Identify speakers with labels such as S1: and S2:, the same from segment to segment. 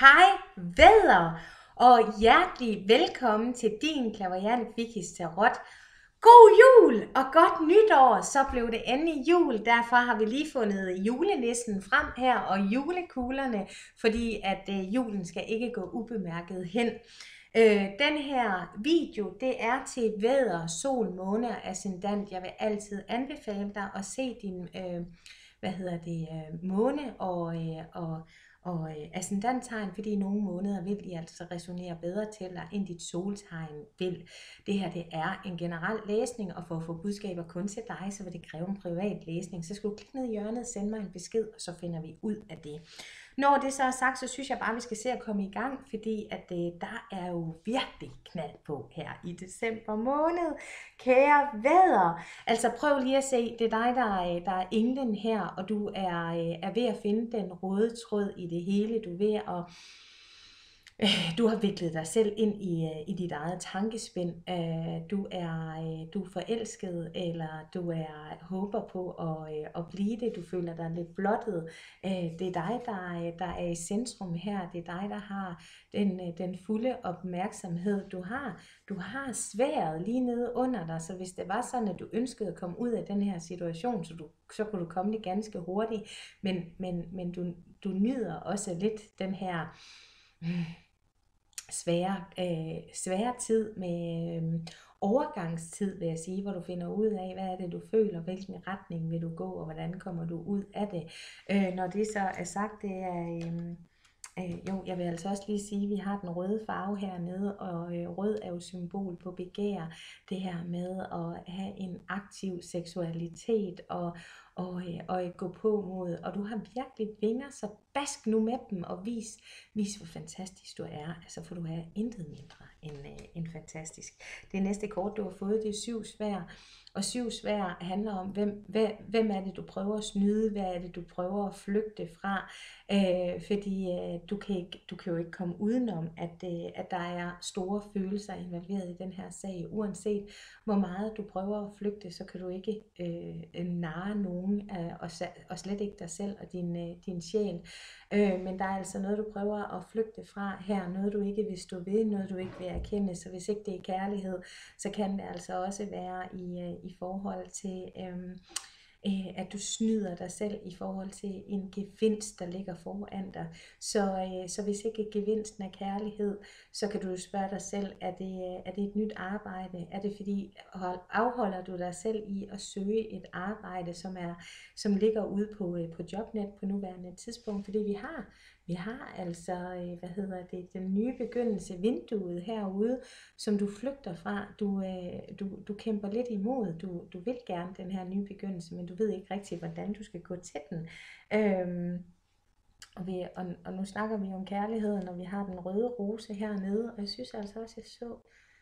S1: Hej vædder, og hjertelig velkommen til din clairvoyant Vickys Tarot. God jul og godt nytår, så blev det endelig jul. Derfor har vi lige fundet julenissen frem her og julekuglerne, fordi at julen skal ikke gå ubemærket hen. Den her video, det er til vædder, sol, måne og ascendant. Jeg vil altid anbefale dig at se din måne og ascendanttegn, fordi nogle måneder vil de altså resonere bedre til dig, end dit soltegn vil. Det her, det er en generel læsning, og for at få budskaber kun til dig, så vil det kræve en privat læsning. Så skal du klikke ned i hjørnet, sende mig en besked, og så finder vi ud af det. Når det så er sagt, så synes jeg bare, vi skal se at komme i gang, fordi at der er jo virkelig knald på her i december måned. Kære vædder, altså prøv lige at se, det er dig, der er englen her, og du er ved at finde den røde tråd i det hele. Du er ved at du har viklet dig selv ind i dit eget tankespind. Du er forelsket, eller du håber på at blive det. Du føler dig lidt blottet. Det er dig, der er i centrum her. Det er dig, der har den fulde opmærksomhed. Du har sværdet lige nede under dig, så hvis det var sådan, at du ønskede at komme ud af den her situation, så kunne du komme det ganske hurtigt. Men du nyder også lidt den her svære tid med overgangstid, vil jeg sige, hvor du finder ud af, hvad er det, du føler, hvilken retning vil du gå, og hvordan kommer du ud af det. Når det så er sagt, det er jeg vil altså også lige sige, at vi har den røde farve hernede, og rød er jo symbol på begær. Det her med at have en aktiv seksualitet og gå på mod, og du har virkelig vinger, så bask nu med dem og vis hvor fantastisk du er, altså for du er intet mindre end fantastisk. Det næste kort du har fået, det er 7 sværd, og 7 sværd handler om, hvem er det du prøver at snyde, hvad er det du prøver at flygte fra, fordi du kan jo ikke komme udenom, at der er store følelser involveret i den her sag. Uanset hvor meget du prøver at flygte, så kan du ikke narre nogen, og slet ikke dig selv og din sjæl. Men der er altså noget, du prøver at flygte fra her, noget du ikke vil stå ved, noget du ikke vil erkende. Så hvis ikke det er kærlighed, så kan det altså også være i forhold til at du snyder dig selv i forhold til en gevinst, der ligger foran dig. Så hvis ikke gevinsten er kærlighed, så kan du spørge dig selv, er det et nyt arbejde? Er det fordi, afholder du dig selv i at søge et arbejde, som ligger ude på Jobnet på nuværende tidspunkt? Fordi vi har altså, den nye begyndelse, vinduet herude, som du flygter fra. Du kæmper lidt imod. Du vil gerne den her nye begyndelse, men du ved ikke rigtig, hvordan du skal gå til den. Og nu snakker vi om kærligheden, og vi har den røde rose hernede, og jeg synes altså også, jeg så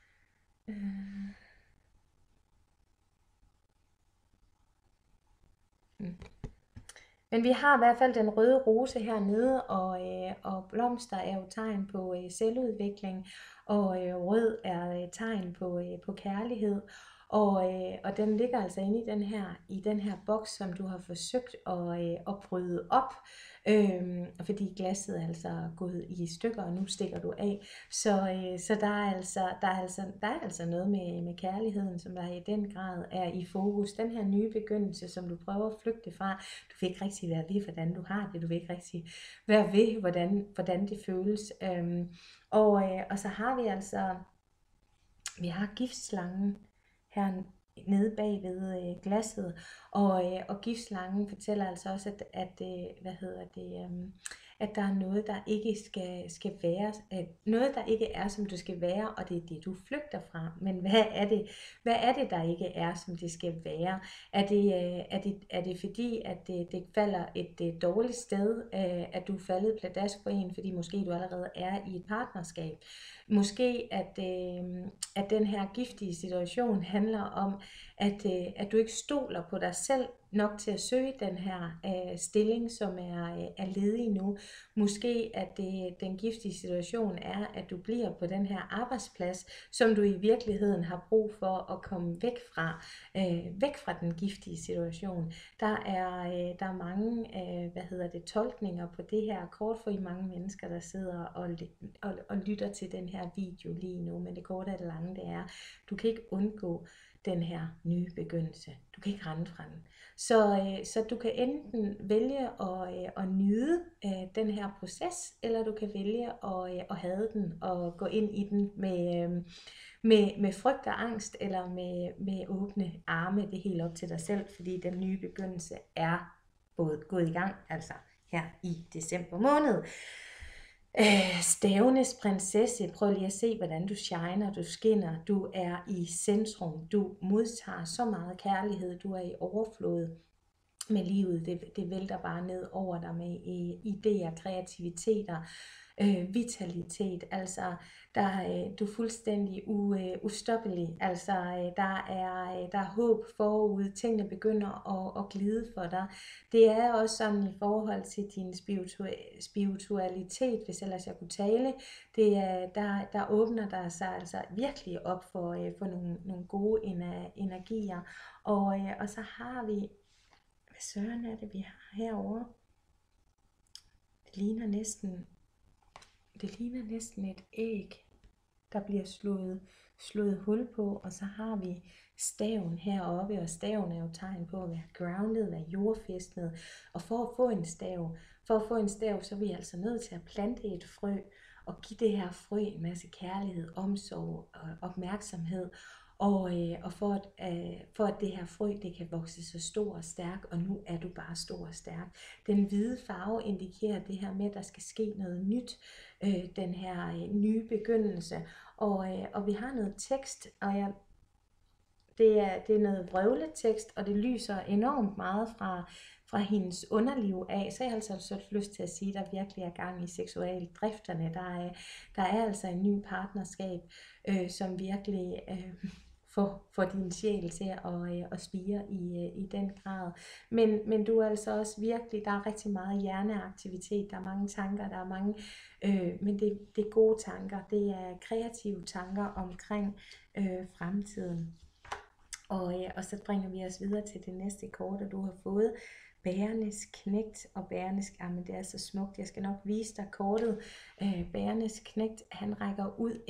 S1: Men vi har i hvert fald den røde rose hernede, og blomster er jo tegn på selvudvikling, og rød er tegn på kærlighed. Og den ligger altså inde i den her boks, som du har forsøgt at bryde op, fordi glasset er altså gået i stykker, og nu stikker du af. Så der er altså noget med kærligheden, som der i den grad er i fokus. Den her nye begyndelse, som du prøver at flygte fra, du vil ikke rigtig være ved, hvordan du har det. Du vil ikke rigtig være ved, hvordan det føles. Og så har vi altså, vi har giftslangen her nede bag ved glasset, og giftslangen fortæller altså også, at der er noget, der ikke skal være, noget, der ikke er, som det skal være, og det er det, du flygter fra. Men hvad er det, der ikke er, som det skal være? Er det fordi, at det falder et dårligt sted, at du er faldet pladask for en, fordi måske du allerede er i et partnerskab? Måske at den her giftige situation handler om, at du ikke stoler på dig selv nok til at søge den her stilling, som er ledig nu. Måske at den giftige situation er, at du bliver på den her arbejdsplads, som du i virkeligheden har brug for at komme væk fra den giftige situation. Der er mange tolkninger på det her kort, for I mange mennesker, der sidder og lytter til den her video lige nu. Men det korte og det lange, det er, du kan ikke undgå den her nye begyndelse. Du kan ikke rende fra den. Så du kan enten vælge at nyde den her proces, eller du kan vælge at hade den og gå ind i den med frygt og angst, eller med åbne arme. Det er helt op til dig selv, fordi den nye begyndelse er gået i gang, altså her i december måned. Stavenes prinsesse, prøv lige at se, hvordan du shiner, du skinner, du er i centrum, du modtager så meget kærlighed, du er i overflod med livet, det vælter bare ned over dig med idéer, kreativiteter, vitalitet, altså du er fuldstændig ustoppelig, altså der er håb forude, tingene begynder at glide for dig. Det er også sådan i forhold til din spiritualitet, hvis ellers jeg kunne tale, der åbner der sig altså virkelig op for nogle gode energier, og så har vi, hvad søren er det vi har herovre? Det ligner næsten et æg, der bliver slået hul på, og så har vi staven heroppe, og staven er jo tegn på at være grounded, være jordfæstet, og for at få en stav, så er vi altså nødt til at plante et frø, og give det her frø en masse kærlighed, omsorg og opmærksomhed, og for at det her frø, det kan vokse så stor og stærk, og nu er du bare stor og stærk. Den hvide farve indikerer det her med, at der skal ske noget nyt, den her nye begyndelse, og vi har noget tekst, og det er noget vrøvletekst, og det lyser enormt meget fra hendes underliv af, så jeg har altså lyst til at sige, at der virkelig er gang i seksualdrifterne. Der er altså en ny partnerskab, som virkelig får din sjæl til at spire i den grad. Men du er altså også virkelig, der er rigtig meget hjerneaktivitet, der er mange tanker, der er mange, men det er gode tanker, det er kreative tanker omkring fremtiden. Og så bringer vi os videre til det næste kort, og du har fået Bærenes knægt og bærenes, men det er så smukt, jeg skal nok vise dig kortet. Bærenes knægt, han rækker ud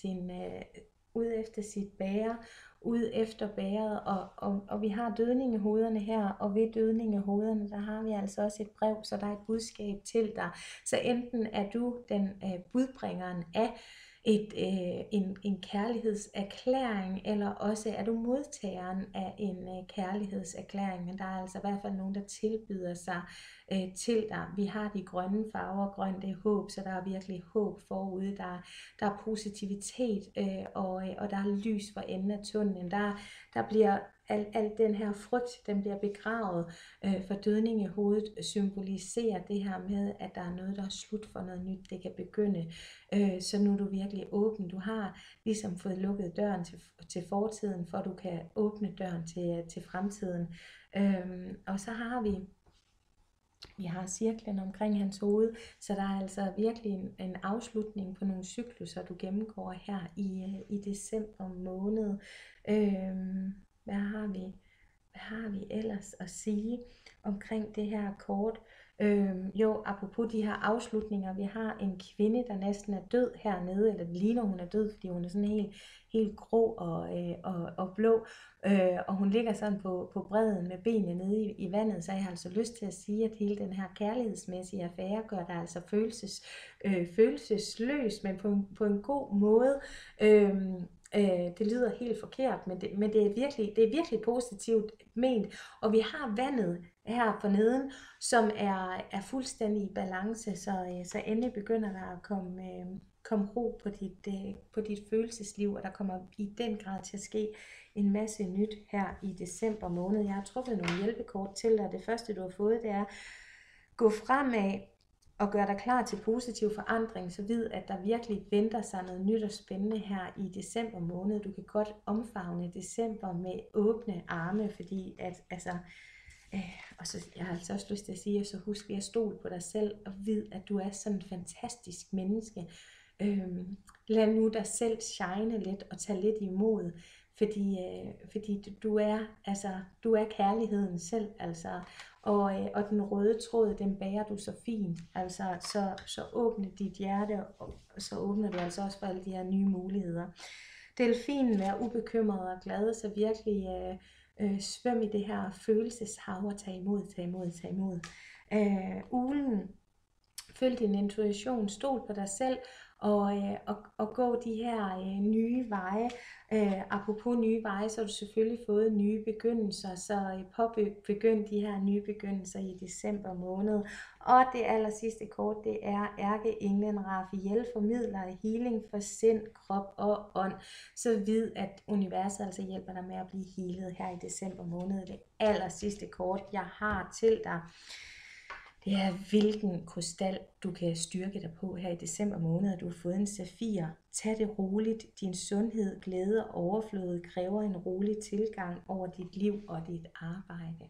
S1: efter sit bære, ud efter bæret, og vi har dødningehoderne her, og ved dødningehoderne, der har vi altså også et brev, så der er et budskab til dig. Så enten er du den budbringeren af en kærlighedserklæring, eller også er du modtageren af en kærlighedserklæring, men der er altså i hvert fald nogen, der tilbyder sig til dig. Vi har de grønne farver, grøn det er håb, så der er virkelig håb forude, der er positivitet, og der er lys for enden af tunnelen, der bliver al den her frygt, den bliver begravet, for dødning i hovedet symboliserer det her med, at der er noget, der er slut for noget nyt, det kan begynde. Så nu er du virkelig åben. Du har ligesom fået lukket døren til fortiden, for at du kan åbne døren til fremtiden. Og så har vi har cirklen omkring hans hoved, så der er altså virkelig en afslutning på nogle cykluser, du gennemgår her i december måned. Hvad har vi ellers at sige omkring det her kort? Jo, apropos de her afslutninger, vi har en kvinde, der næsten er død hernede, eller det ligner hun er død, fordi hun er sådan helt grå og blå, og hun ligger sådan på bredden med benene nede i vandet, så jeg har altså lyst til at sige, at hele den her kærlighedsmæssige affære gør dig altså følelsesløs, men på en god måde. Det lyder helt forkert, men det er virkelig positivt ment, og vi har vandet her forneden, som er fuldstændig i balance, så endelig begynder der at komme ro på dit følelsesliv, og der kommer i den grad til at ske en masse nyt her i december måned. Jeg har trukket nogle hjælpekort til dig. Det første du har fået, det er: gå fremad, og gør dig klar til positiv forandring, så vid, at der virkelig venter sig noget nyt og spændende her i december måned. Du kan godt omfavne december med åbne arme, fordi at, altså, og så jeg har altså også lyst til at sige, så husk at stole på dig selv, og vid, at du er sådan en fantastisk menneske. Lad nu dig selv shine lidt, og tage lidt imod, fordi du er kærligheden selv, altså, og den røde tråd, den bærer du så fint, altså, så åbne dit hjerte, og så åbner du altså også for alle de her nye muligheder. Delfinen er ubekymret og glad, så virkelig svøm i det her følelseshav og tag imod. Uglen, følg din intuition, stol på dig selv, og gå de her nye veje. Apropos nye veje, så har du selvfølgelig fået nye begyndelser, så begynd de her nye begyndelser i december måned. Og det aller sidste kort, det er ærkeenglen Rafael, formidler healing for sind, krop og ånd. Så vid, at universet altså hjælper dig med at blive healet her i december måned. Det aller sidste kort, jeg har til dig, det er, hvilken krystal du kan styrke dig på her i december måned. Du har fået en safir. Tag det roligt. Din sundhed, glæde og overflod kræver en rolig tilgang over dit liv og dit arbejde.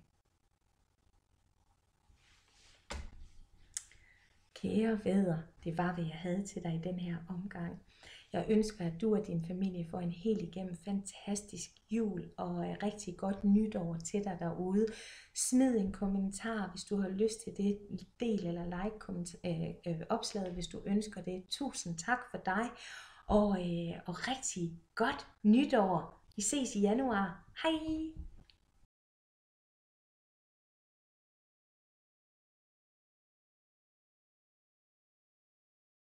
S1: Kære vædder, det var, hvad jeg havde til dig i den her omgang. Jeg ønsker, at du og din familie får en helt igennem fantastisk jul og rigtig godt nytår til dig derude. Smid en kommentar, hvis du har lyst til det. Del eller like opslaget, hvis du ønsker det. Tusind tak for dig, og rigtig godt nytår. Vi ses i januar. Hej!